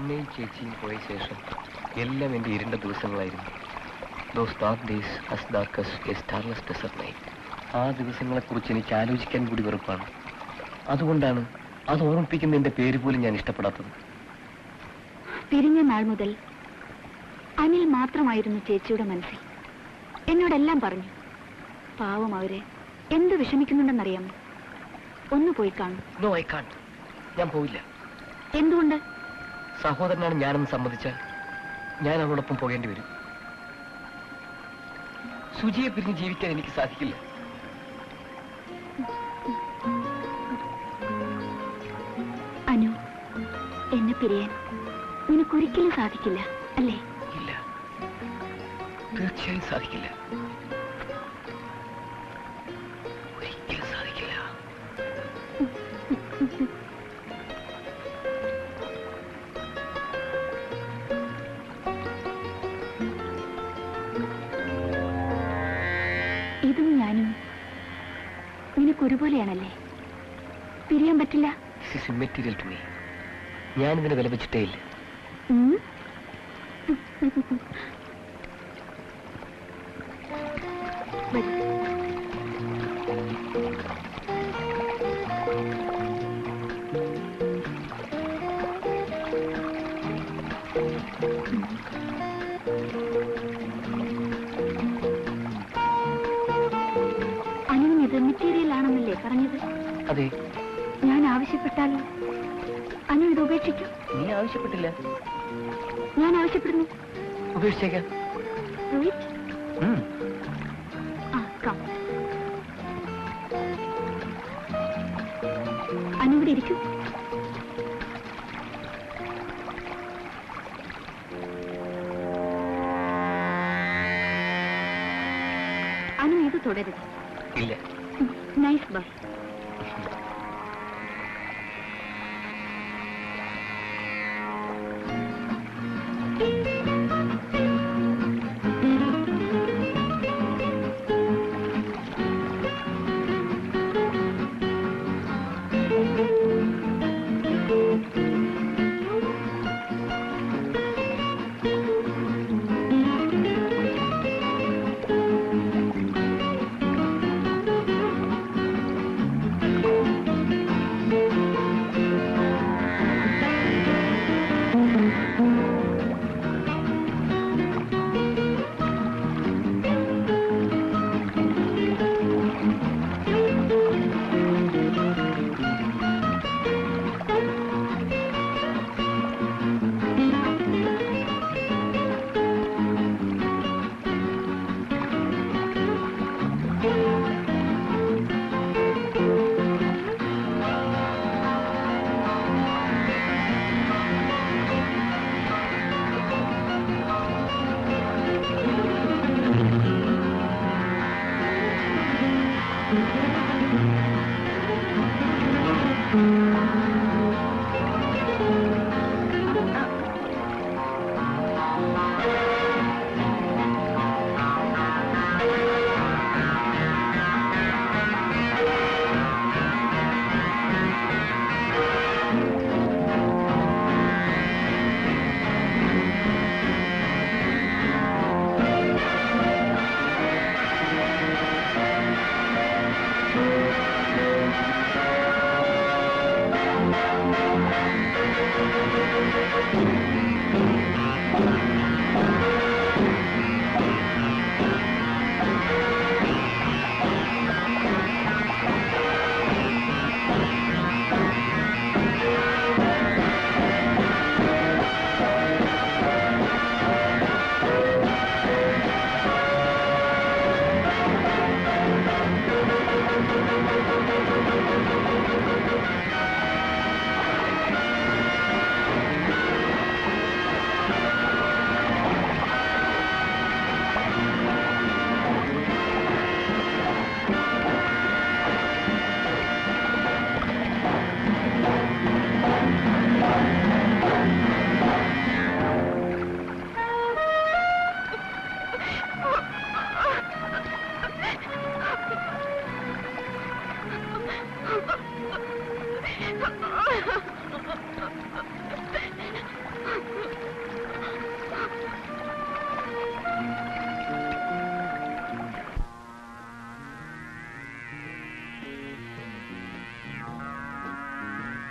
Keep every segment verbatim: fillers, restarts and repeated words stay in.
അമ്മയും ചേച്ചിയും പോയ ശേഷം എല്ലാം എൻ്റെ ഇരുണ്ട ദിവസങ്ങളായിരുന്നു. Those dark days as dark as a starless desert night. ആ ദിവസങ്ങളെക്കുറിച്ച് എനിക്ക് ആലോചിക്കാൻ കൂടി വെറുപ്പാണ്. അതുകൊണ്ടാണ് അത് ഓർമ്മിപ്പിക്കുന്ന എൻ്റെ പേര് പോലും ഞാൻ ഇഷ്ടപ്പെടാത്തത്. പിരിഞ്ഞ നാൾ മുതൽ അനിൽ മാത്രമായിരുന്നു ചേച്ചിയുടെ മനസ്സിൽ. എന്നോടെല്ലാം പറഞ്ഞു. പാവം അവരെ എന്ത് വിഷമിക്കുന്നുണ്ടെന്നറിയാമോ? ഒന്ന് പോയി കാണും. No, I can't. ഞാൻ പോവില്ല. എന്തുകൊണ്ട്? സഹോദരനാണ് ഞാനെന്ന് സമ്മതിച്ചാൽ ഞാൻ അവളോടൊപ്പം പോകേണ്ടി വരും. സുജിയെ പിരിഞ്ഞ് ജീവിക്കാൻ എനിക്ക് സാധിക്കില്ല. അനു, എന്നെ പിരിയാൻ നിനക്കൊരിക്കലും സാധിക്കില്ല, അല്ലേ? ഇല്ല, തീർച്ചയായും സാധിക്കില്ല. ഒരിക്കലും സാധിക്കില്ല. ഇതും ഞാനും നിനക്കൊരുപോലെയാണല്ലേ? പിരിയാൻ പറ്റില്ല. Material to me. ഞാൻ ഇതിനെ വില വെച്ചിട്ടേ ഇല്ല. അനുവിനിത് മെറ്റീരിയൽ ആണെന്നല്ലേ പറഞ്ഞത്? അതെ. ഞാൻ ആവശ്യപ്പെട്ടാലോ അനു ഇത് ഉപേക്ഷിക്കും? നീ ആവശ്യപ്പെട്ടില്ല. ഞാൻ ആവശ്യപ്പെടുന്നു. ഉപേക്ഷിച്ചേക്കാം. അനു ഇവിടെ ഇരിക്കൂ. അനു ഇത് തുടരുത്. ഇല്ല. Nice bye.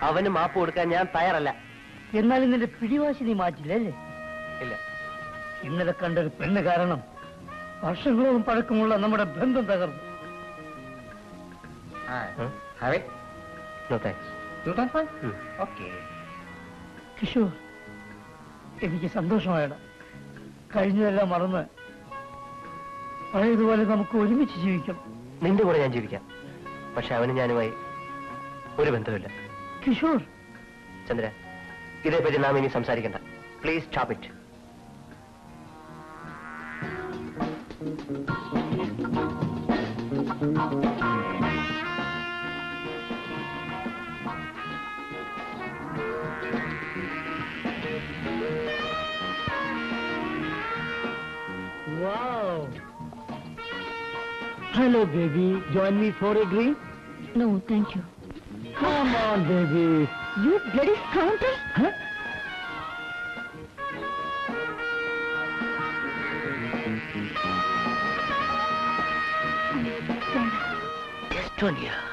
അവന് മാപ്പ് കൊടുക്കാൻ ഞാൻ തയ്യാറല്ല. എന്നാലും നിന്റെ പിടിവാശി നീ മാറ്റില്ലേ? ഇല്ല. ഇന്നലെ കണ്ടൊരു പെണ്ണ് കാരണം വർഷങ്ങളോളം പഴക്കമുള്ള നമ്മുടെ ബന്ധം തകർന്നു. കിഷോർ, എനിക്ക് സന്തോഷമായിട. കഴിഞ്ഞതെല്ലാം മറന്ന് പഴയതുപോലെ നമുക്ക് ഒരുമിച്ച് ജീവിക്കാം. നിന്റെ കൂടെ ഞാൻ ജീവിക്കാം. പക്ഷെ അവന് ഞാനുമായി ഒരു ബന്ധമില്ല. കിഷോർ. ചന്ദ്ര, ഇതേപ്പറ്റി നാം ഇനി സംസാരിക്കണ്ട. Please stop it. Wow. Hello, baby. Join me for a drink? No, thank you. Come on, baby. You bloody scoundrel! Huh? Estonia.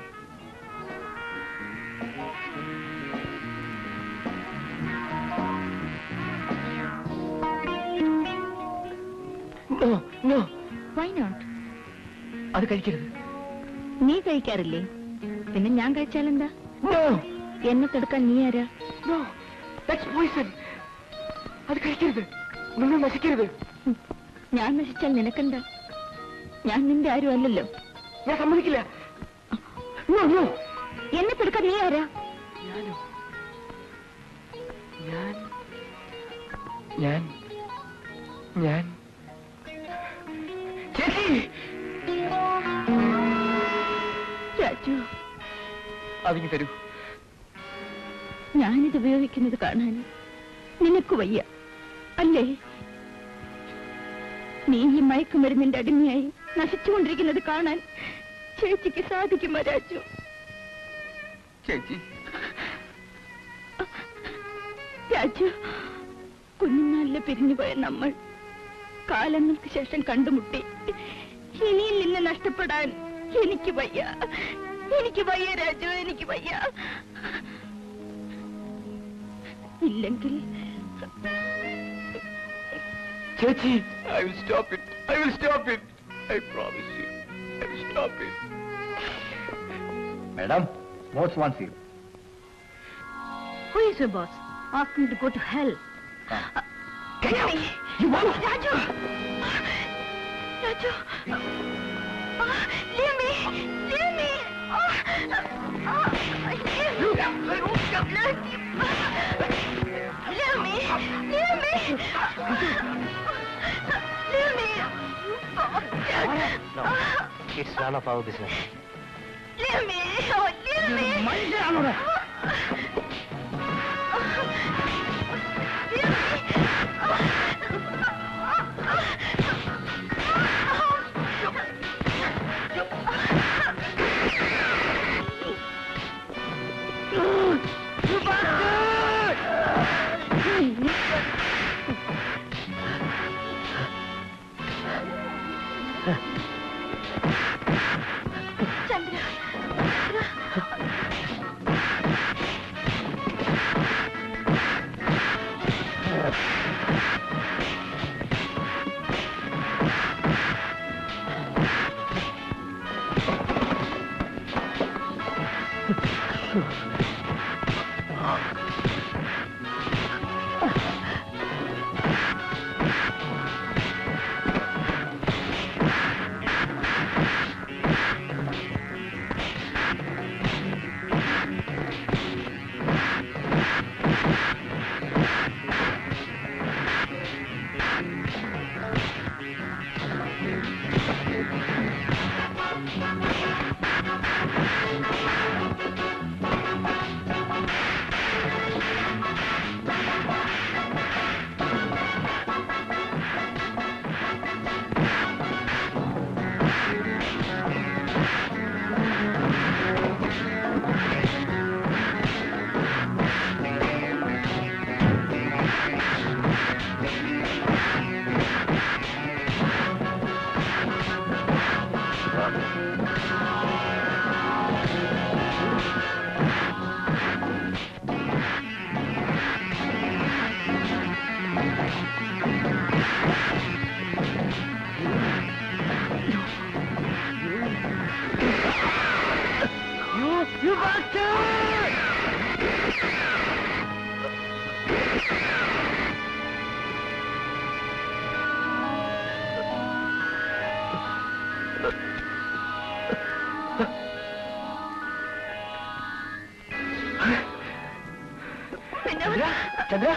No, no. Why not? അത് കഴിക്കരുത്. നീ കഴിക്കാറില്ലേ? പിന്നെ ഞാൻ കഴിച്ചാലെന്താ? No. എന്നെ തടുക്കാൻ നീ ആരാ? No. That's poison. അത് കഴിക്കരുത്. നിങ്ങൾ നശിക്കരുത്. ഞാൻ നശിച്ചാൽ നിനക്കെന്താ? ഞാൻ നിന്റെ ആരും അല്ലല്ലോ. ഞാൻ സമ്മതിക്കില്ല. No, no. എന്നെ തടുക്കാൻ നീ ആരാ? ഞാനോ? ഞാൻ ഞാൻ ഞാൻ രാജു, അതിങ്ങ് തരൂ. ഞാനിത് ഉപയോഗിക്കുന്നത് കാണാൻ നിനക്ക് വയ്യ അല്ലേ? നീ ഈ മയക്കുമരുന്നിന്റെ അടിമയായി നശിച്ചുകൊണ്ടിരിക്കുന്നത് കാണാൻ ചേച്ചിക്ക് സാധിക്കുമോ രാജു? ചേച്ചി, രാജു, കുഞ്ഞുനാളിലെ പിരിഞ്ഞുപോയ നമ്മൾ കാലങ്ങൾക്ക് ശേഷം കണ്ടുമുട്ടി. ഇനിയിൽ നിന്ന് നഷ്ടപ്പെടാൻ എനിക്ക് വയ്യ. എനിക്ക് വയ്യ രാജു, എനിക്ക് വയ്യ. ഇല്ലെങ്കിൽ ചേച്ചി, I will stop it. I will stop it. I promise you. I will stop it. Madam, boss wants you. who is your boss? Ask him to go to hell. Come. Get out! You won't! Raju! Raju! Ah, leave me! Leave me! Ah, ah, leave me! Leave me! Leave me! Leave me! No, it's none of our business. Leave me! Oh, leave me! മനുഷ്യനാണോ?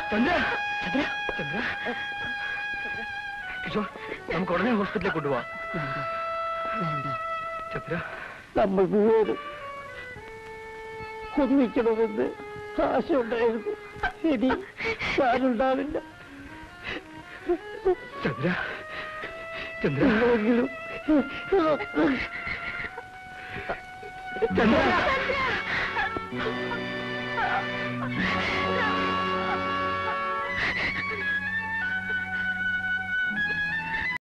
Chandra Chandra Chandra Kishore നമുക്ക് ഉടനെ ഹോസ്പിറ്റലിൽ കൊണ്ടുപോവാം. ചന്ദ്ര നമ്മൾ മൂവരും ഒന്നിക്കണമെന്ന് ആശയുണ്ടായിരുന്നു. ഇനി ഞാനുണ്ടാവില്ല. ചന്ദ്ര ചന്ദ്ര എങ്കിലും ചന്ദ്ര ചന്ദ്ര